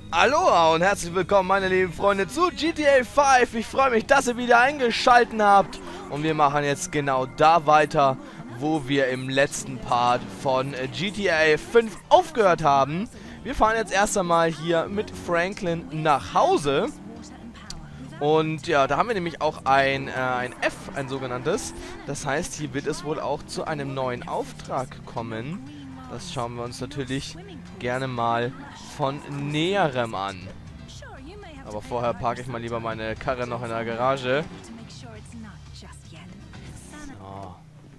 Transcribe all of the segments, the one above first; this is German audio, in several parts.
Aloha und herzlich willkommen, meine lieben Freunde, zu GTA 5. Ich freue mich, dass ihr wieder eingeschaltet habt. Und wir machen jetzt genau da weiter, wo wir im letzten Part von GTA 5 aufgehört haben. Wir fahren jetzt erst einmal hier mit Franklin nach Hause. Und ja, da haben wir nämlich auch ein F, ein sogenanntes. Das heißt, hier wird es wohl auch zu einem neuen Auftrag kommen. Das schauen wir uns natürlich gerne mal von Näherem an. Aber vorher parke ich mal lieber meine Karre noch in der Garage. So.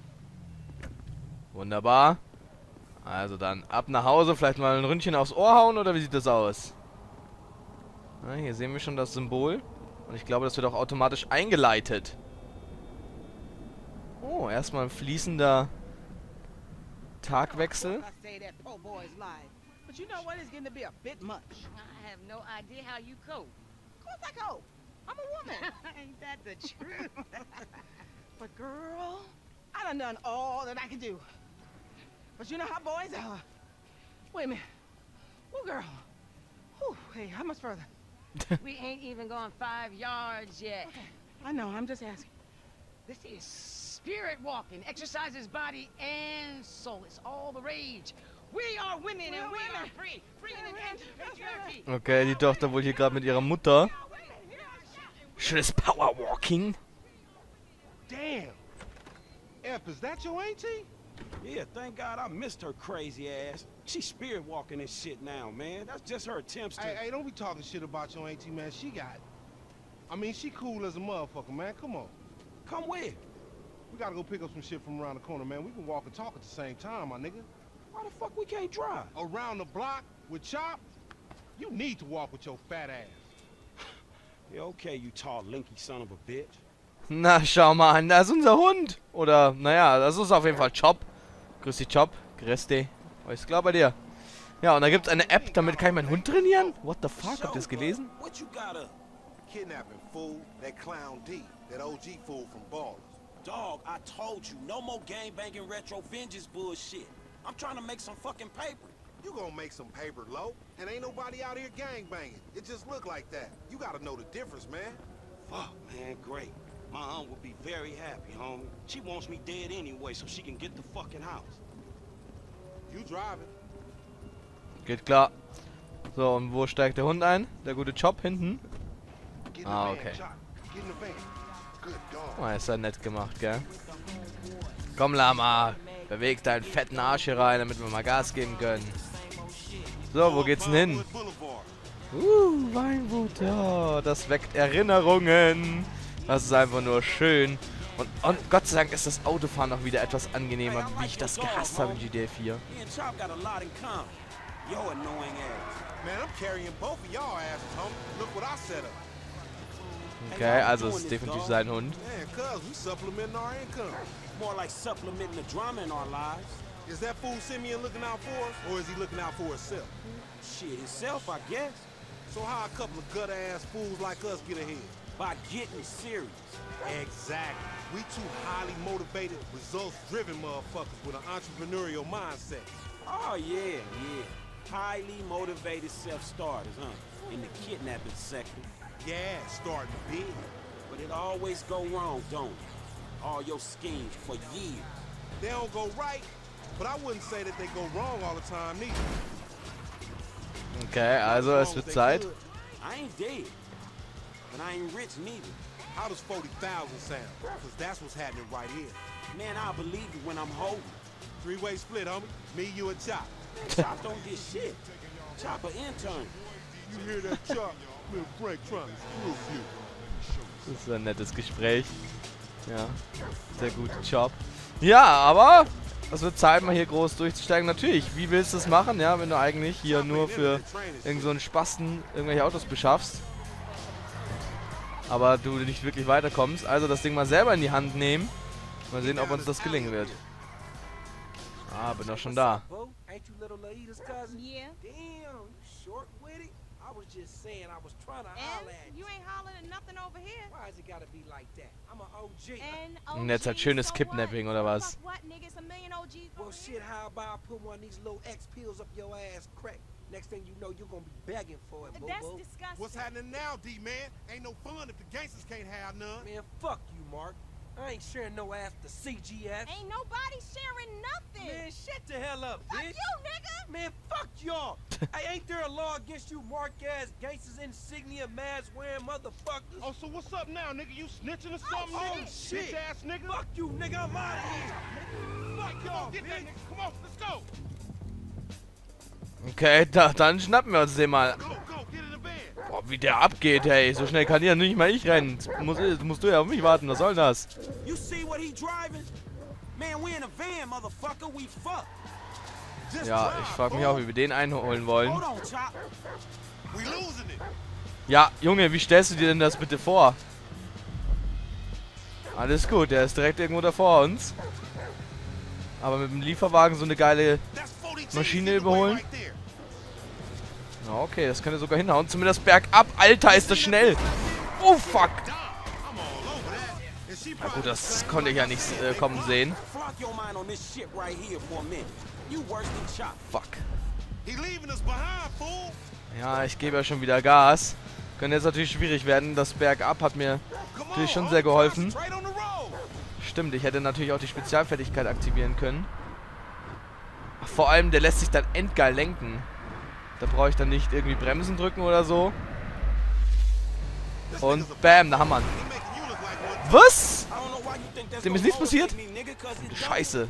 Wunderbar. Also dann ab nach Hause, vielleicht mal ein Ründchen aufs Ohr hauen, oder wie sieht das aus? Na, hier sehen wir schon das Symbol. Und ich glaube, das wird auch automatisch eingeleitet. Oh, erstmal ein fließender Tagwechsel. But you know what? It's getting to be a bit much. I have no idea how you cope. Of course I go. I'm a woman. Ain't that the truth? But girl, I done all that I can do. But you know how boys are. Wait a minute. Oh, girl. Whew, hey, how much further? We ain't even gone 5 yards yet. Okay. I know, I'm just asking. This is spirit walking. Exercises body and soul. It's all the rage. We are women and we are free. Bringing an end to patriarchy. Okay, die Tochter wohl hier gerade mit ihrer Mutter. Schönes Powerwalking. Damn. F, is that your auntie? Yeah, thank God I missed her crazy ass. She's spirit walking and shit now, man. That's just her attempts to... Hey, don't be talking shit about your auntie, man. She got it. I mean, she cool as a motherfucker, man. Come on. Come where? We gotta go pick up some shit from around the corner, man. We can walk and talk at the same time, my nigga. Why the fuck we can't drive? Around the block with Chop? You need to walk with your fat ass. Yeah, okay, you tall, linky son of a bitch. Na, schau mal an, da ist unser Hund. Oder, naja, das ist auf jeden Fall Chop. Grüß dich, Chop. Grüß dich. Alles klar bei dir? Ja, und da gibt es eine App, damit kann ich meinen Hund trainieren? What the fuck, habt ihr das gelesen? What you got a... Kidnapping, fool. That clown D. That OG fool from Ballers. Dog, I told you, no more gang-banging retro vengeance bullshit. I'm trying to make some fucking paper. You gonna make some paper, low? And ain't nobody out here gangbanging. It just look like that. You gotta know the difference, man. Fuck, man, great. My aunt will be very happy, homie. She wants me dead anyway so she can get the fucking house. You driving. Geht klar. So, und wo steigt der Hund ein? Der gute Chop hinten. Get in the Ah, van, okay. Chop. Get in the van. Good dog. Oh, ist ja nett gemacht, gell? Komm, Lama. Beweg deinen fetten Arsch hier rein, damit wir mal Gas geben können. So, wo geht's denn hin? Weinwut, ja, das weckt Erinnerungen. Das ist einfach nur schön. Und Gott sei Dank ist das Autofahren auch wieder etwas angenehmer, wie ich das gehasst habe in GTA 4. Me and Chop got a lot in common. Yo annoying ass. Man, I'm carrying both of y'all asses, homie. Look what I set up. Okay, also es ist definitiv sein Hund. Man, cuz, we supplementing our income. More like supplementing the drama in our lives. Is that fool Simeon looking out for us, or is he looking out for himself? Shit, himself, I guess. So how a couple of gutter-ass fools like us get ahead? By getting serious. Exactly. We two highly motivated, results-driven motherfuckers with an entrepreneurial mindset. Oh, yeah, yeah. Highly motivated self-starters, huh? In the kidnapping sector. Yeah, starting big. But it always go wrong, don't it? All your schemes for years. They don't go right, but I wouldn't say that they go wrong all the time neither. Okay, also es wird Zeit. I ain't dead. But I ain't rich neither. How does 40,000 sound? Because that's what's happening right here. Man, I'll believe you when I'm holding. Three-way split, homie. Me, you, and Chop. Chop don't get shit. Chop an intern. You hear that, Chop? Little Frank trying to screw you. Das ist ein nettes Gespräch. Ja, sehr gut, Job. Ja, aber es wird Zeit, mal hier groß durchzusteigen. Natürlich, wie willst du es machen, ja, wenn du eigentlich hier nur für irgend so einen Spasten irgendwelche Autos beschaffst, aber du nicht wirklich weiterkommst. Also das Ding mal selber in die Hand nehmen. Mal sehen, ob uns das gelingen wird. Ah, bin doch schon da. Ain't you little Laida's cousin? Yeah. Damn, you short-witted? I was just saying I was trying to holler at And you ain't hollering at nothing over here. Why has it gotta be like that? I'm an OG. And Und jetzt halt schönes so Kidnapping, what? oder was? Fuck what, nigga? It's a million OGs Well, over shit, how about I put one of these little X pills up your ass crack? Next thing you know, you're gonna be begging for it, boo That's boo. disgusting. What's happening now, D-man? Ain't no fun if the gangsters can't have none. Man, fuck you, Mark. I ain't sharing no ass to CGF. Ain't nobody sharing nothing. Man, shut the hell up, Fuck bitch. you, nigga. Man, fuck y'all. Hey, ain't there a law against you mark-ass gangsters, insignia, mask-wearing motherfuckers? Oh, so what's up now, nigga? You snitching or something, Oh, nigga? shit. Bitch-ass nigga. Fuck you, nigga. I'm out of here. Fuck Come y'all, on, get that bitch. nigga. Come on, let's go. Okay, dann schnappen wir uns den mal. Go, go, get in the van. Boah, wie der abgeht, hey. So schnell kann ja nicht mal ich rennen. Musst du ja auf mich warten. Was soll das? You see what he driving? Man, we in a van, motherfucker. We fucked. Just Ja, drive, ich frage mich fool. auch, wie wir den einholen wollen. Hold on, Chop. We losing it. Ja, Junge, wie stellst du dir denn das bitte vor? Alles gut, der ist direkt irgendwo da vor uns. Aber mit dem Lieferwagen so eine geile... That's 40 G's Maschine in the way überholen. right there. Ja, okay, das könnte sogar hinhauen. Zumindest bergab. Alter, ist das schnell. Oh, fuck. I'm all over that. And she Na probably gut, das konnte ich ja nicht kommen sehen. Flock your mind on this shit right here for a minute. You worse than Chop. Fuck. he leaving us behind, fool. Ja, ich gebe ja schon wieder Gas. Könnte jetzt natürlich schwierig werden. Das Bergab hat mir Come natürlich schon on, sehr geholfen. straight on the road. Stimmt, ich hätte natürlich auch die Spezialfertigkeit aktivieren können. Ach, vor allem, der lässt sich dann endgeil lenken. Da brauche ich dann nicht irgendwie Bremsen drücken oder so. This Und nigga's a bam, da haben wir ihn. he making you look like one. Was? I don't know why you think that's Dem ist gonna nichts passiert? motivate me, nigga, 'cause it don't. Scheiße.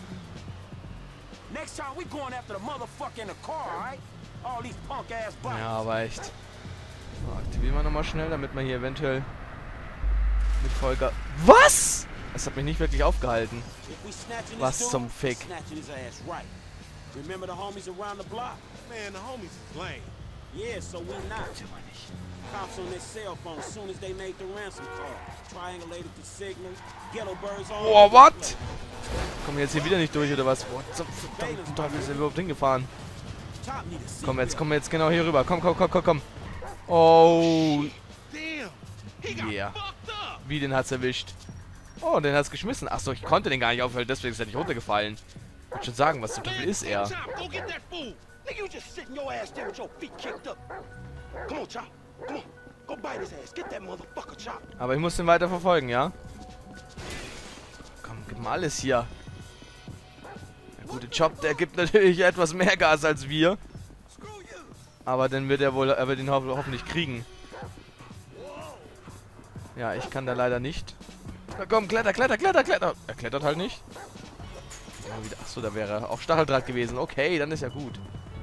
Next time we going after the motherfucker in the car, alright? All these punk ass bodies. Ja, aber echt. So, aktivieren wir nochmal schnell, damit man hier eventuell mit Vollgas... Was? Das hat mich nicht wirklich aufgehalten. If we snatching Was this zum dude, Fick? snatching his ass right. Remember the homies around the block? Man, the homies is lame. Yeah, so we not. Cops on their cell phone as soon as they made the ransom call. Triangulated the signal. Ghetto birds on. Boah, what? Kommen wir jetzt hier wieder nicht durch, oder was? What zum verdammten Teufel ist der überhaupt hingefahren? Top need a seat Kommen belt. wir jetzt genau hier rüber. Komm. Oh, Damn. He got yeah. fucked up. Wie, den hat's erwischt? Oh, den hat's geschmissen. Achso, ich konnte den gar nicht aufhalten, deswegen ist er nicht runtergefallen. Ich wollte schon sagen, was zum Teufel ist er? Chop, go get that fool. Nigga, you just sitting your ass there with your feet kicked up. Come on, Chop. Come on. Go bite his ass. Get that motherfucker, Chop. Aber ich muss den weiter verfolgen, ja? Komm, gib mal alles hier. Der gute Job, der gibt natürlich etwas mehr Gas als wir. Aber dann wird er wohl, ihn hoffentlich kriegen. Ja, ich kann da leider nicht. Na komm, kletter. Er klettert halt nicht. Achso, da wäre auch Stacheldraht gewesen. Okay, dann ist ja gut.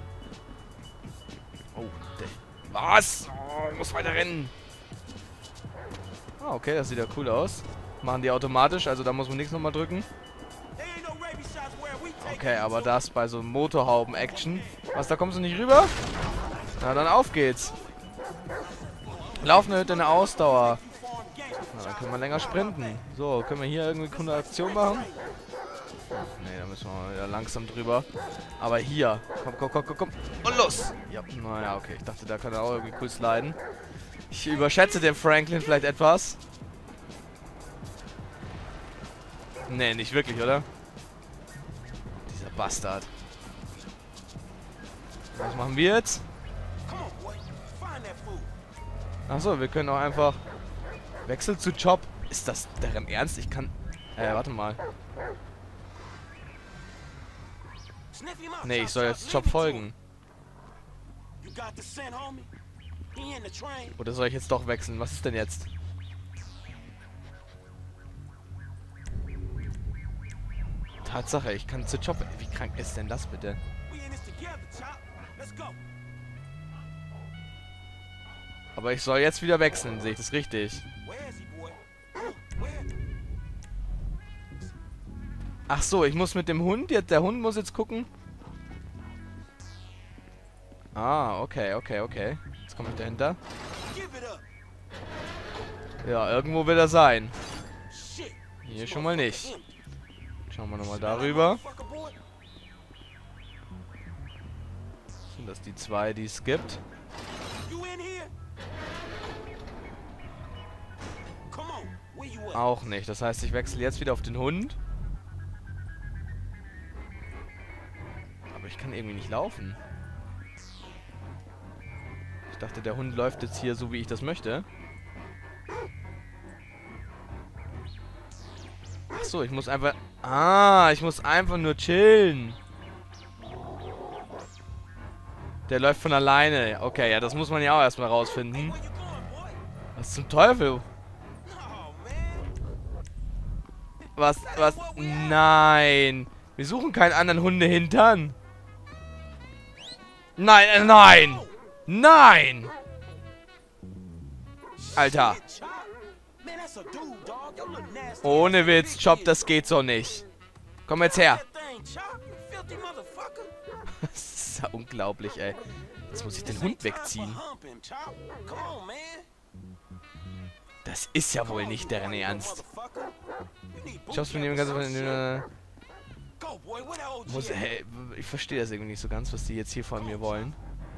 Oh, was? Oh, ich muss weiter rennen. Ah, okay, das sieht ja cool aus. Machen die automatisch, also da muss man nichts nochmal drücken. There ain't no rabies shots where we take Okay, aber das bei so Motorhauben-Action. Was, da kommst du nicht rüber? Na, dann auf geht's. Laufende Hütte, eine Ausdauer. Na, dann können wir länger sprinten. So, können wir hier irgendwie eine coole Aktion machen? Ne, da müssen wir mal wieder langsam drüber. Aber hier. Komm. Und los! Ja, naja, okay. Ich dachte, da kann er auch irgendwie cool sliden. Ich überschätze den Franklin vielleicht etwas. Ne, nicht wirklich, oder? Dieser Bastard. Was machen wir jetzt? Come on, boy. Find that fool. Achso, wir können auch einfach... Wechsel zu Chop. Ist das deren Ernst? Ich kann... warte mal. Sniff him out, Nee, Chop, ich soll Chop. jetzt Leave Chop it to him. folgen. You got the scent, homie? He in the train. Oder soll ich jetzt doch wechseln? Was ist denn jetzt? Tatsache, ich kann zu Chop... Wie krank ist denn das bitte? We in this together, Chop. Let's go. Aber ich soll jetzt wieder wechseln, sehe ich das richtig? Where is he, boy? Where? Ach so, ich muss mit dem Hund jetzt... Der Hund muss jetzt gucken. Ah, okay. Jetzt komme ich dahinter. Give it up. Ja, irgendwo will er sein. Shit. Hier schon mal nicht. Schauen wir nochmal darüber. Motherfucker, boy. Sind das die zwei, die es gibt? You in here? Come on. Where you at? Auch nicht. Das heißt, ich wechsle jetzt wieder auf den Hund. Aber ich kann irgendwie nicht laufen. dachte, der Hund läuft jetzt hier so, wie ich das möchte. Achso, ich muss einfach... Ah, ich muss einfach nur chillen. Der läuft von alleine. Okay, ja, das muss man ja auch erstmal rausfinden. Was zum Teufel? Was? Nein. Wir suchen keinen anderen Hundehintern. Nein, nein. Nein. Alter. Ohne Witz, Chop, das geht so nicht. Komm jetzt her. Das ist ja unglaublich, ey. Jetzt muss ich den Hund wegziehen. Das ist ja wohl nicht deren Ernst. Chops von dem ganzen... Hey, ich verstehe das irgendwie nicht so ganz, was die jetzt hier von mir wollen.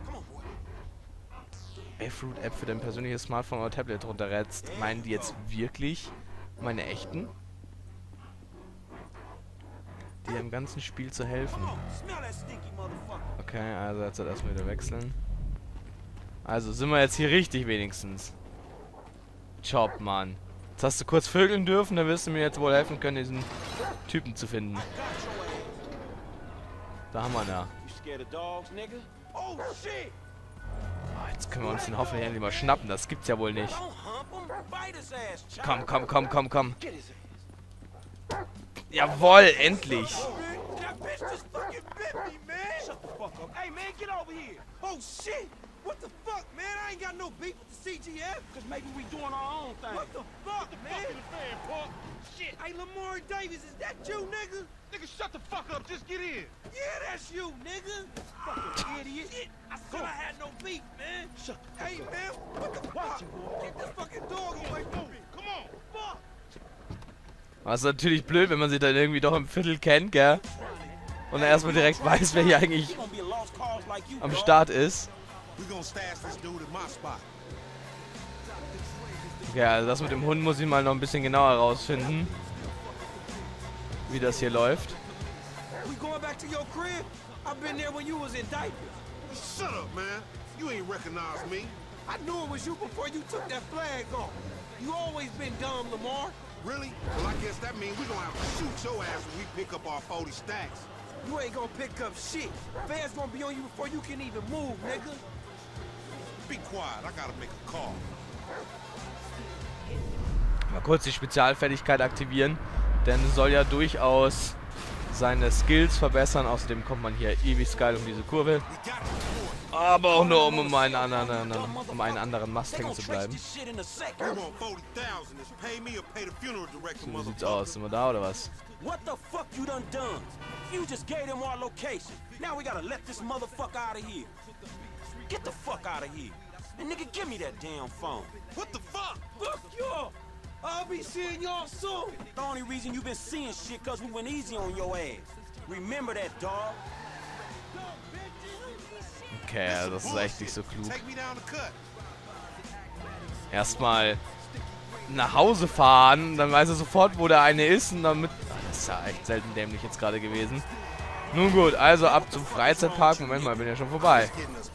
Fruit-App für dein persönliches Smartphone oder Tablet runterrätst. Meinen die jetzt wirklich meine echten? Die im ganzen Spiel zu helfen. Okay, also jetzt halt erstmal wieder wechseln. Also sind wir jetzt hier richtig wenigstens. Chop, Mann. Jetzt hast du kurz vögeln dürfen, dann wirst du mir jetzt wohl helfen können, diesen Typen zu finden. Da haben wir ihn ja. Oh, jetzt können wir uns den hoffentlich endlich mal schnappen. Das gibt's ja wohl nicht. Komm, komm, komm, komm, komm. Jawohl, endlich. What the fuck, man? I ain't got no beef with the CGF. Cause maybe we doing our own thing. What the fuck, man? Shit. Hey, Lamar Davis, is that you, nigga? Nigga, shut the fuck up. Just get in. Yeah, that's you, nigga. Fucking idiot. Shit. I said I had no beef, man. Shut the fuck up. Hey, man, what the fuck? Get this fucking dog away from me. Come on. Fuck. Das ist natürlich blöd, wenn man sich dann irgendwie doch im Viertel kennt, gell? Und dann erstmal direkt weiß, wer hier eigentlich am Start ist. Ja, also das mit dem Hund muss ich mal noch ein bisschen genauer herausfinden, wie das hier läuft. Really? Well, I guess that means we're gonna have to shoot your ass when we pick up our 40 stacks. You ain't gonna pick up shit. Fans gonna be on you before you can even move, nigga. Be quiet, I gotta make a call. Mal kurz die Spezialfertigkeit aktivieren, denn es soll ja durchaus seine Skills verbessern. Außerdem kommt man hier ewig geil um diese Kurve. Aber auch nur um einen anderen Mast hängen zu bleiben. So sieht's aus. Sind wir da oder was? What the fuck you done? You just gave them our location. Now we gotta let this motherfucker out of here. Get the fuck out of here. And nigga, give me that damn phone. What the fuck? Fuck y'all. I'll be seeing y'all soon. The only reason you been seeing shit cause we went easy on your ass. Remember that, dog. Okay, also das ist echt nicht so klug. Erstmal nach Hause fahren, dann weiß er sofort, wo der eine ist und damit... Ach, das ist ja echt selten dämlich jetzt gerade gewesen. Nun gut, also ab zum Freizeitpark. Moment mal, bin ja schon vorbei.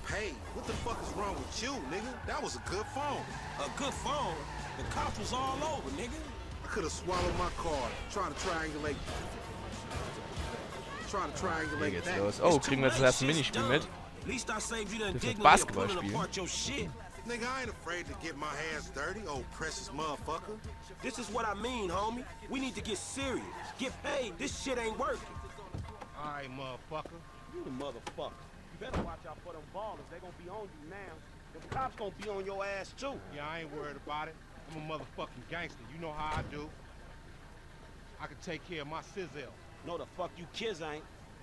Hier geht's los. Oh, kriegen wir jetzt das erste Minispiel mit? Dürfen wir Basketball spielen? Nigga, I ain't afraid to get my hands dirty, old precious motherfucker. This is what I mean, homie. We need to get serious. Get paid. This shit ain't working. All right, motherfucker. You the motherfucker. You better watch out for them ballers. They gonna be on you now. The cops gonna be on your ass, too. Yeah, I ain't worried about it. I'm a motherfucking gangster. You know how I do. I can take care of my sizzle. No, the fuck you kids ain't.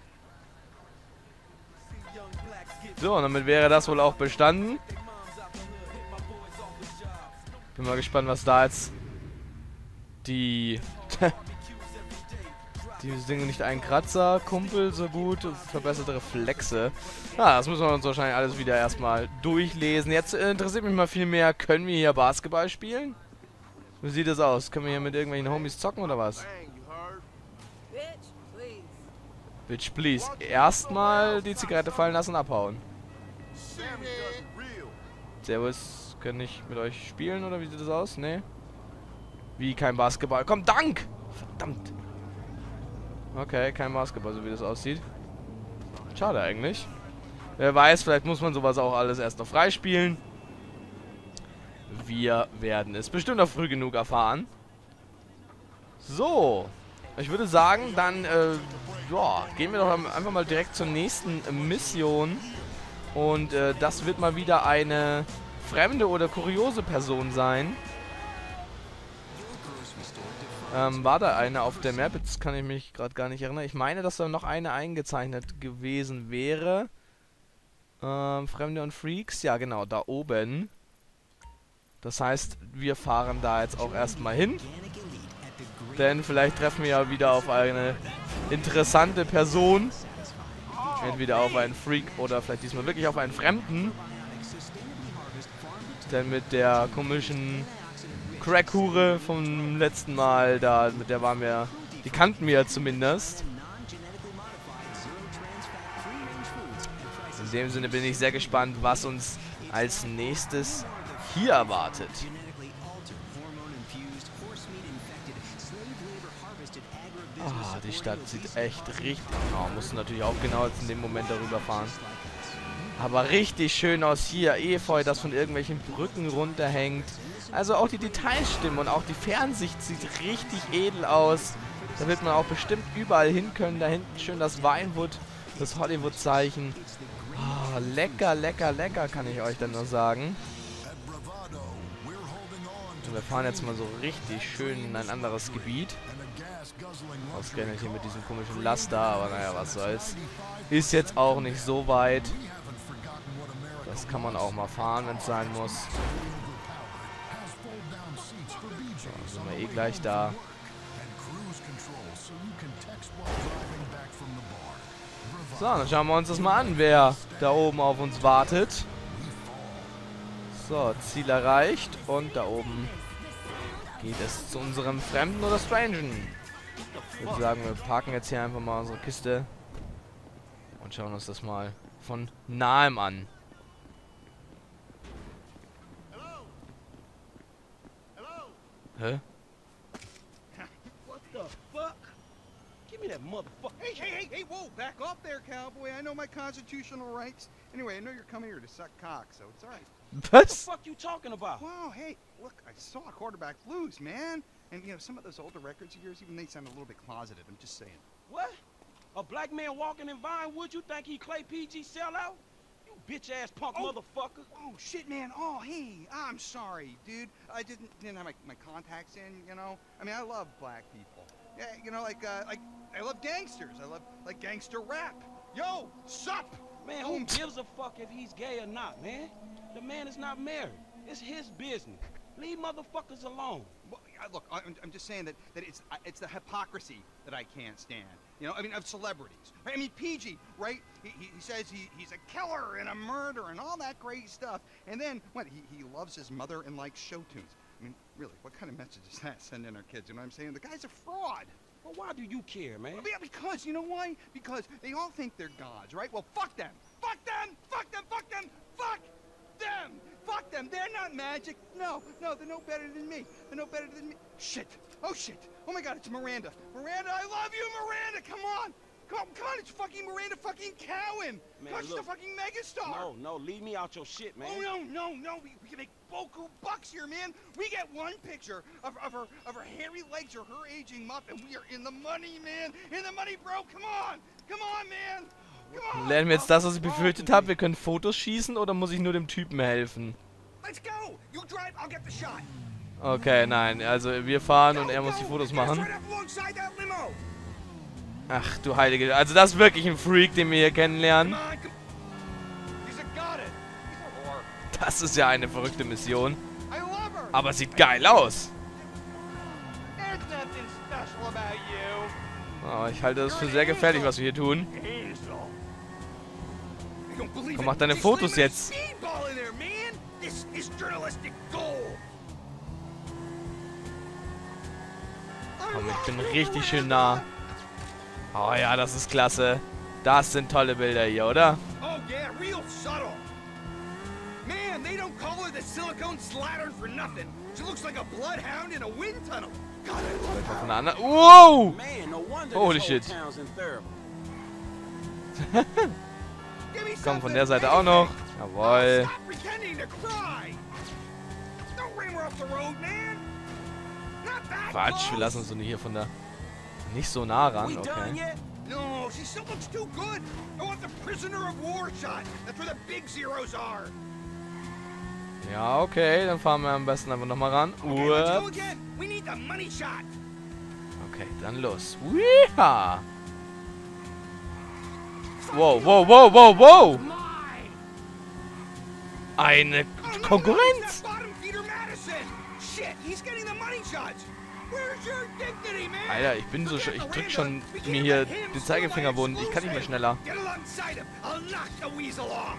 So, und damit wäre das wohl auch bestanden. Bin mal gespannt, was da jetzt die dieses Ding nicht ein Kratzer, Kumpel so gut, verbesserte Reflexe. Das müssen wir uns wahrscheinlich alles wieder erstmal durchlesen. Jetzt interessiert mich mal viel mehr, können wir hier Basketball spielen? Wie sieht das aus? Können wir hier mit irgendwelchen Homies zocken oder was? Bitch, please. Erstmal die Zigarette fallen lassen und abhauen. Servus, kann ich mit euch spielen oder wie sieht das aus? Nee. Wie kein Basketball? Komm, Dank! Verdammt. Okay, kein Basketball, so wie das aussieht. Schade eigentlich. Wer weiß, vielleicht muss man sowas auch alles erst noch freispielen. Wir werden es bestimmt noch früh genug erfahren. So. Ich würde sagen, dann ja, gehen wir doch einfach mal direkt zur nächsten Mission. Und das wird mal wieder eine fremde oder kuriose Person sein. War da eine auf der Map? Jetzt kann ich mich gerade gar nicht erinnern. Ich meine, dass da noch eine eingezeichnet gewesen wäre. Fremde und Freaks. Ja, genau, da oben. Das heißt, wir fahren da jetzt auch erstmal hin. Denn vielleicht treffen wir ja wieder auf eine interessante Person. Entweder auf einen Freak oder vielleicht diesmal wirklich auf einen Fremden. Denn mit der komischen Crack-Hure vom letzten Mal, da mit der waren wir, die kannten wir ja zumindest. In dem Sinne bin ich sehr gespannt, was uns als nächstes hier erwartet. Ah, die Stadt sieht echt richtig... Oh, mussten natürlich auch genau jetzt in dem Moment darüber fahren. Aber richtig schön aus hier. Efeu, das von irgendwelchen Brücken runterhängt. Also auch die Details stimmen und auch die Fernsicht sieht richtig edel aus. Da wird man auch bestimmt überall hin können. Da hinten schön das Vinewood, das Hollywood-Zeichen. Oh, lecker, lecker, lecker, kann ich euch dann nur sagen. Und wir fahren jetzt mal so richtig schön in ein anderes Gebiet. Ausgerechnet hier mit diesem komischen Laster, aber naja, was soll's. Ist jetzt auch nicht so weit. Das kann man auch mal fahren, wenn es sein muss. So, sind wir eh gleich da. So, dann schauen wir uns das mal an, wer da oben auf uns wartet. So, Ziel erreicht und da oben geht es zu unserem Fremden oder Strangen. Ich würde sagen, wir parken jetzt hier einfach mal unsere Kiste und schauen uns das mal von nahem an. Hä? What the fuck? Give me that motherfucker. Hey, whoa, back off there, cowboy. I know my constitutional rights. Anyway, I know you're coming here to suck cock, so it's all right. What the Was? fuck you talking about? Wow, hey, look, I saw Quarterback Blues, man. And, you know, some of those older records of yours, even they sound a little bit closeted. I'm just saying. What? A black man walking in Vinewood? You think he Clay PG sellout? You bitch-ass punk motherfucker. Oh, shit, man. Oh, hey, I'm sorry, dude. I didn't have my contacts in, you know. I mean, I love black people. Yeah, you know, like I love gangsters. I love, like, gangster rap. Yo, sup? Man, who gives a fuck if he's gay or not, man? The man is not married. It's his business. Leave motherfuckers alone. Well, look, I'm just saying that it's the hypocrisy that I can't stand. You know, I mean, of celebrities. I mean, PG, right? He says he's a killer and a murderer and all that great stuff. And then, what, he loves his mother and likes show tunes. I mean, really, what kind of message is that sending our kids? You know what I'm saying? The guy's a fraud. Well, why do you care, man? Yeah, because, you know why? Because they all think they're gods, right? Well, fuck them. Fuck them! Fuck them! Fuck them! Fuck them! Fuck them! They're not magic. No, they're no better than me. They're no better than me. Shit. Oh, shit. Oh, my God, it's Miranda. Miranda, I love you, Miranda! Come on! Come on, it's fucking Miranda fucking Cowan! Man, She's the fucking megastar! No, leave me out your shit, man. Oh, no. We can make boku bucks here, man. We get one picture of her hairy legs or her aging muff, and we are in the money, man. In the money, bro. Come on, man. Come on. Lernen wir jetzt das, was ich befürchtet habe? Wir können Fotos schießen oder muss ich nur dem Typen helfen? Let's go. You drive, I'll get the shot. Okay, nein. Also wir fahren und er muss die Fotos machen. Right up alongside that limo. Ach du Heilige. Also das ist wirklich ein Freak, den wir hier kennenlernen. Come on. He's a goddess. He's a whore. Das ist ja eine verrückte Mission. I love her. Aber sieht geil aus. There's nothing special about you. Oh, ich halte das für sehr gefährlich, was wir hier tun. Komm, mach deine Fotos jetzt. Komm, ich bin richtig schön nah. Oh ja, das ist klasse. Das sind tolle Bilder hier, oder? Oh yeah, real subtle. Man, they don't call her the silicone slattern for nothing. She looks like a bloodhound in a wind tunnel. God, I love her. Von der anderen. Wow! Man, no wonder Holy this whole shit. town's in therapy. Give me Komm, von something, der Seite auch noch. Jawohl. Stop pretending to cry. Don't ram her off the road, man. Not that Quatsch, wir lassen uns doch hier von der... Nicht so nah ran, We done okay. yet? No, she still looks too good. I want the prisoner of war shot. That's where the big zeros are. Ja, okay, dann fahren wir am besten einfach nochmal ran. Okay, let's go Ups. again. We need the money shot. Okay, dann los. Weha! Wow, wow, wow, wow, wow! Eine Konkurrenz! Bottom feeder Madison. Shit, he's getting the money shots. Where's your dignity, man? Alter, ich bin so ich drück schon mir hier den Zeigefinger wund. Ich kann nicht mehr schneller. Get alongside him. I'll knock the weasel off.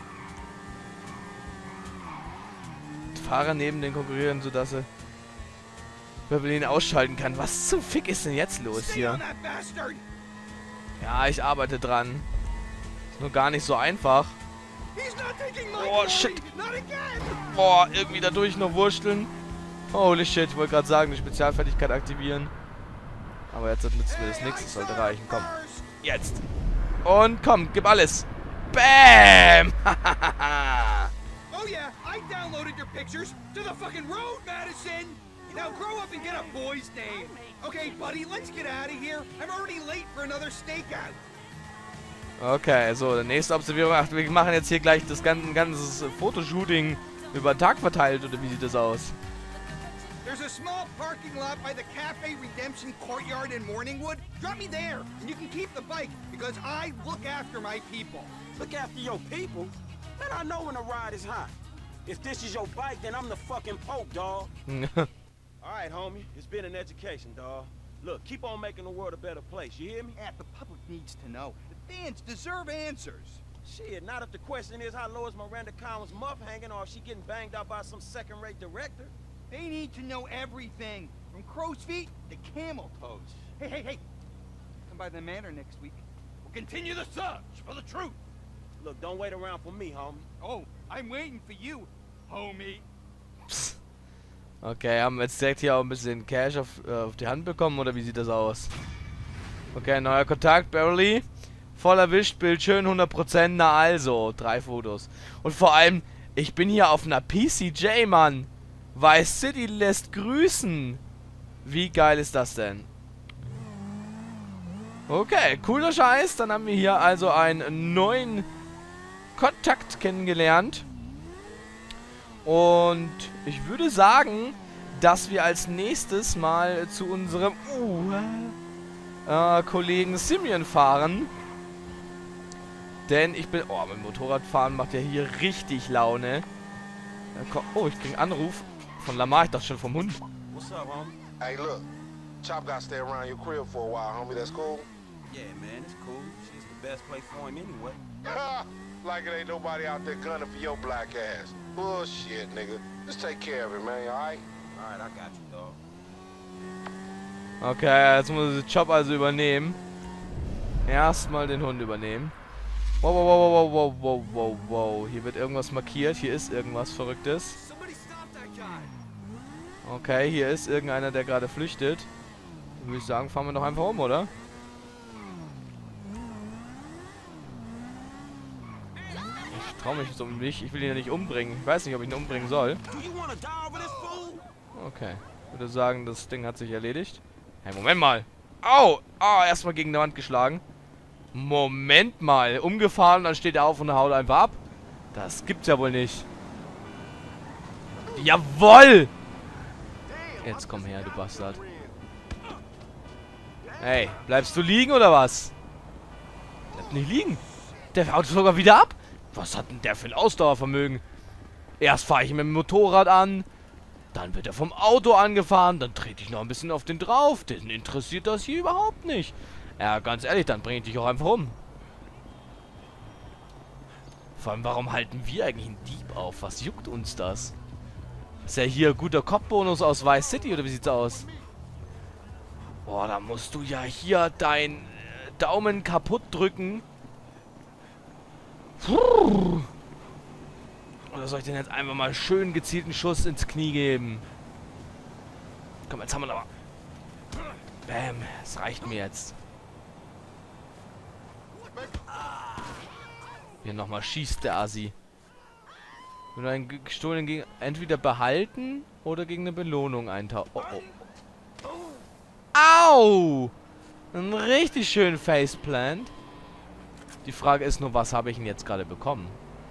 Fahrer neben den konkurrieren, sodass er ihn ausschalten kann. Was zum Fick ist denn jetzt los Stay hier? on that bastard. Ja, ich arbeite dran. Ist nur gar nicht so einfach. He's not taking my Oh, glory. shit. Not again. Boah, irgendwie dadurch noch wursteln. Holy shit, ich wollte gerade sagen, die Spezialfertigkeit aktivieren. Aber jetzt nützt mir das nichts, das sollte reichen. Komm, jetzt. Und komm, gib alles. Bam! Oh yeah, I downloaded your pictures to the fucking road, Madison. Now grow up and get a boy's name. Okay, buddy, let's get out of here. I'm already late for another stakeout. Okay, so, nächste Observierung. Ach, wir machen jetzt hier gleich das ganze Fotoshooting über den Tag verteilt, oder wie sieht das aus? There's a small parking lot by the Cafe Redemption courtyard in Morningwood. Drop me there, and you can keep the bike, because I look after my people. Look after your people? Man, I know when the ride is hot. If this is your bike, then I'm the fucking Pope, dawg. All right, homie. It's been an education, dawg. Look, keep on making the world a better place. You hear me? Yeah, the public needs to know. The fans deserve answers. Shit, not if the question is how low is Miranda Collins' muff hanging or if she getting banged out by some second-rate director. They need to know everything, from crow's feet to camel toes. Hey, hey, hey! Come by the manor next week. We'll continue the search for the truth. Look, don't wait around for me, homie. Oh, I'm waiting for you, homie. Okay, haben wir jetzt direkt hier auch ein bisschen Cash auf die Hand bekommen, oder wie sieht das aus? Okay, neuer Kontakt, Beverly. Voll erwischt, Bild schön, 100%, na also, 3 Fotos. Und vor allem, ich bin hier auf einer PCJ, Mann. Vice City lässt grüßen. Wie geil ist das denn? Okay, cooler Scheiß. Dann haben wir hier also einen neuen Kontakt kennengelernt. Und ich würde sagen, dass wir als nächstes mal zu unserem Kollegen Simeon fahren. Denn ich bin... Oh, mein Motorradfahren macht ja hier richtig Laune. Oh, ich krieg einen Anruf von Lamar. Ich dachte schon vom Hund. What's up, homie? Hey, look. Chop got to stay around your crib for a while, homie. That's cool? Yeah, man, it's cool. She's the best place for him anyway. Like it ain't nobody out there gunning for your black ass. Bullshit, nigga. Just take care of it, man, alright? Alright, I got you, dog. Okay, jetzt muss ich den Job also übernehmen. Erstmal den Hund übernehmen. Wow, wow, wow, wow, wow, wow, wow. Hier wird irgendwas markiert. Hier ist irgendwas Verrücktes. Okay, hier ist irgendeiner, der gerade flüchtet. Dann würde ich sagen, fahren wir doch einfach um, oder? Ich traue mich so nicht. Ich will ihn ja nicht umbringen. Ich weiß nicht, ob ich ihn umbringen soll. Okay. Ich würde sagen, das Ding hat sich erledigt. Hey, Moment mal. Au! Ah, erstmal gegen die Wand geschlagen. Moment mal. Umgefahren, dann steht er auf und haut einfach ab. Das gibt's ja wohl nicht. Jawoll! Jetzt komm her, du Bastard. Hey, bleibst du liegen oder was? Bleib nicht liegen. Der haut sogar wieder ab. Was hat denn der für ein Ausdauervermögen? Erst fahre ich ihn mit dem Motorrad an. Dann wird er vom Auto angefahren. Dann trete ich noch ein bisschen auf den drauf. Den interessiert das hier überhaupt nicht. Ja, ganz ehrlich, dann bringe ich dich auch einfach um. Vor allem, warum halten wir eigentlich einen Dieb auf? Was juckt uns das? Ist ja hier guter Cop-Bonus aus Vice City, oder wie sieht's aus? Boah, da musst du ja hier deinen Daumen kaputt drücken. Oder soll ich denn jetzt einfach mal schön gezielten Schuss ins Knie geben? Komm, jetzt haben wir noch mal. Bam, das reicht mir jetzt. Hier nochmal schießt der Assi. Wenn du einen gestohlenen Gegner entweder behalten oder gegen eine Belohnung eintauchen. Oh, oh. Au! Ein richtig schön Faceplant. Die Frage ist nur, was habe ich denn jetzt gerade bekommen?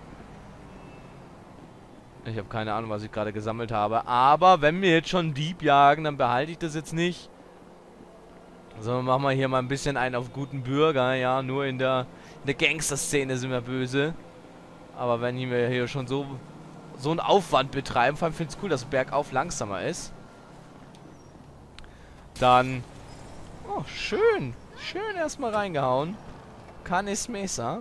Ich habe keine Ahnung, was ich gerade gesammelt habe. Aber wenn wir jetzt schon Dieb jagen, dann behalte ich das jetzt nicht. So, machen wir hier mal ein bisschen einen auf guten Bürger. Ja, nur in der Gangster-Szene sind wir böse. Aber wenn wir hier schon so einen Aufwand betreiben, vor allem finde ich es cool, dass bergauf langsamer ist. Dann... Oh, schön. Schön erstmal reingehauen. Canis Mesa.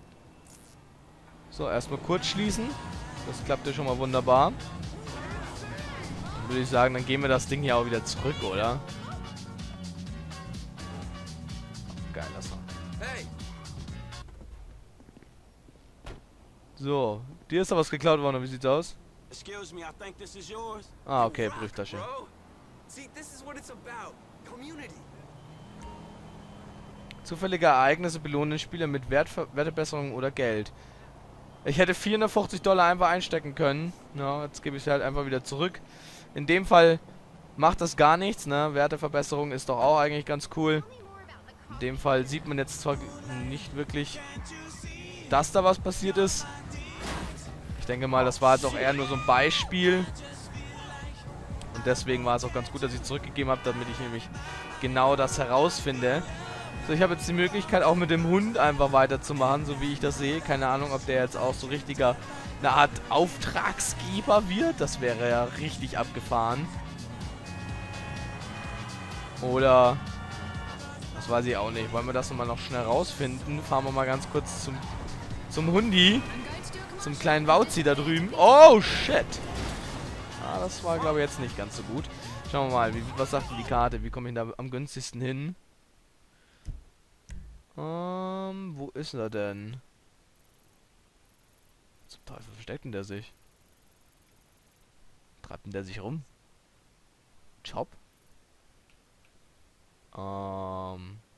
So, erstmal kurz schließen. Das klappt ja schon mal wunderbar. Dann würde ich sagen, dann gehen wir das Ding hier auch wieder zurück, oder? Geil, das war. Hey. So, dir ist da was geklaut worden, wie sieht's aus? Excuse me, I think this is yours. Ah, okay, Brieftasche. See, this is what it's about. Community. Zufällige Ereignisse belohnen den Spieler mit Wertebesserung oder Geld. Ich hätte $450 einfach einstecken können. Ja, jetzt gebe ich es halt einfach wieder zurück. In dem Fall macht das gar nichts, ne? Werteverbesserung ist doch auch eigentlich ganz cool. In dem Fall sieht man jetzt zwar nicht wirklich, dass da was passiert ist. Ich denke mal, das war jetzt auch eher nur so ein Beispiel. Und deswegen war es auch ganz gut, dass ich zurückgegeben habe, damit ich nämlich genau das herausfinde. So, ich habe jetzt die Möglichkeit, auch mit dem Hund einfach weiterzumachen, so wie ich das sehe. Keine Ahnung, ob der jetzt auch so richtiger eine Art Auftragsgeber wird. Das wäre ja richtig abgefahren. Oder... Das weiß ich auch nicht. Wollen wir das nochmal noch schnell rausfinden? Fahren wir mal ganz kurz zum Hundi. Zum kleinen Wauzi da drüben. Oh, shit! Ah, das war, glaube ich, jetzt nicht ganz so gut. Schauen wir mal, was sagt denn die Karte? Wie komme ich da am günstigsten hin? Wo ist er denn? Zum Teufel versteckt denn der sich? Treibt denn der sich rum? Job? Ach,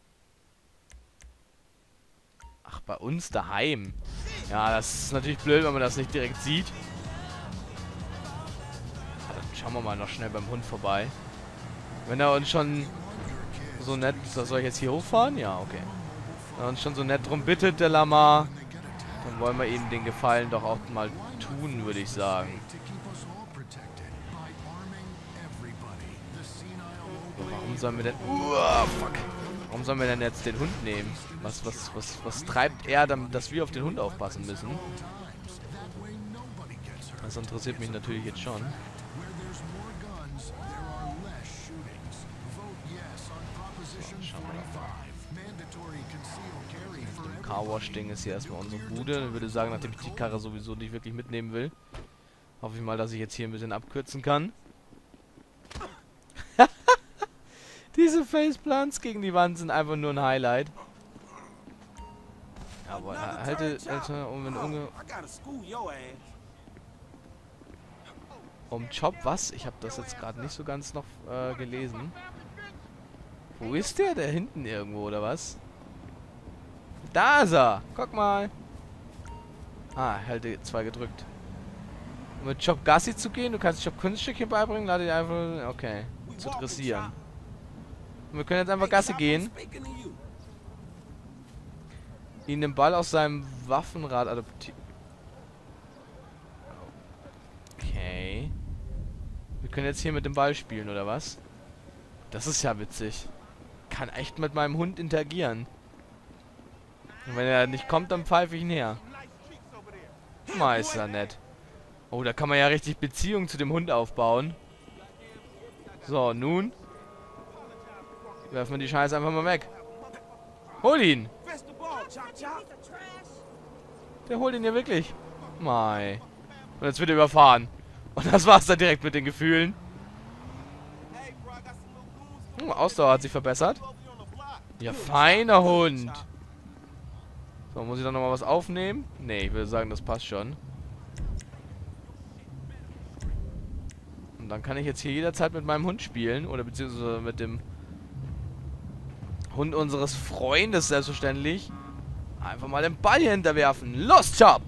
bei uns daheim. Ja, das ist natürlich blöd, wenn man das nicht direkt sieht. Dann schauen wir mal noch schnell beim Hund vorbei. Wenn er uns schon so nett... Soll ich jetzt hier hochfahren? Ja, okay. Wenn er uns schon so nett drum bittet, der Lama, dann wollen wir ihm den Gefallen doch auch mal tun, würde ich sagen. Warum sollen wir denn... fuck. Warum sollen wir denn jetzt den Hund nehmen? Was treibt er, damit, dass wir auf den Hund aufpassen müssen? Das interessiert mich natürlich jetzt schon. Schauen wir doch mal. Mit dem Carwash-Ding ist hier erstmal unsere Bude. Ich würde sagen, nachdem ich die Karre sowieso nicht wirklich mitnehmen will, hoffe ich mal, dass ich jetzt hier ein bisschen abkürzen kann. Diese Faceplants gegen die Wand sind einfach nur ein Highlight. Aber halte, Alter, um Job, was? Ich habe das jetzt gerade nicht so ganz noch gelesen. Wo ist der? Der hinten irgendwo, oder was? Da ist er! Guck mal! Ah, halte 2 gedrückt. Um mit Job Gassi zu gehen, du kannst Job Kunststückchen beibringen, lade dir einfach... Okay. Zu dressieren. Und wir können jetzt einfach Gassi gehen. Ihn den Ball aus seinem Waffenrad adoptieren. Okay. Wir können jetzt hier mit dem Ball spielen, oder was? Das ist ja witzig. Ich kann echt mit meinem Hund interagieren. Und wenn er nicht kommt, dann pfeife ich ihn her. Meister nett. Oh, da kann man ja richtig Beziehung zu dem Hund aufbauen. So, nun. Werfen wir die Scheiße einfach mal weg. Hol ihn! Der holt ihn ja wirklich. Mei. Und jetzt wird er überfahren. Und das war's dann direkt mit den Gefühlen. Ausdauer hat sich verbessert. Ja, feiner Hund. So, muss ich dann nochmal was aufnehmen? Ne, ich würde sagen, das passt schon. Und dann kann ich jetzt hier jederzeit mit meinem Hund spielen. Oder beziehungsweise mit dem Hund unseres Freundes selbstverständlich. Einfach mal den Ball hier hinterwerfen. Los, Chop!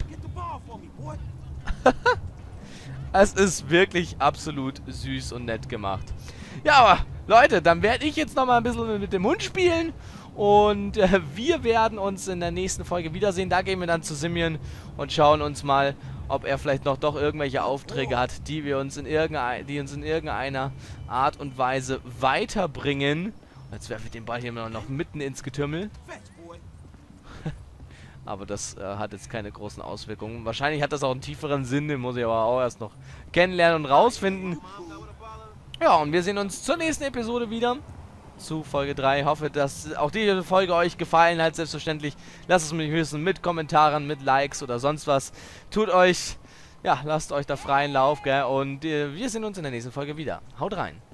Es ist wirklich absolut süß und nett gemacht. Ja, aber Leute, dann werde ich jetzt nochmal ein bisschen mit dem Hund spielen. Und wir werden uns in der nächsten Folge wiedersehen. Da gehen wir dann zu Simeon und schauen uns mal, ob er vielleicht noch doch irgendwelche Aufträge hat, die uns in irgendeiner Art und Weise weiterbringen. Jetzt werfe ich den Ball hier noch mitten ins Getümmel. Aber das hat jetzt keine großen Auswirkungen. Wahrscheinlich hat das auch einen tieferen Sinn, den muss ich aber auch erst noch kennenlernen und rausfinden. Ja, und wir sehen uns zur nächsten Episode wieder. Zu Folge 3. Ich hoffe, dass auch diese Folge euch gefallen hat. Selbstverständlich lasst es mich wissen mit Kommentaren, mit Likes oder sonst was. Tut euch, ja, lasst euch da freien Lauf, gell? Und wir sehen uns in der nächsten Folge wieder. Haut rein.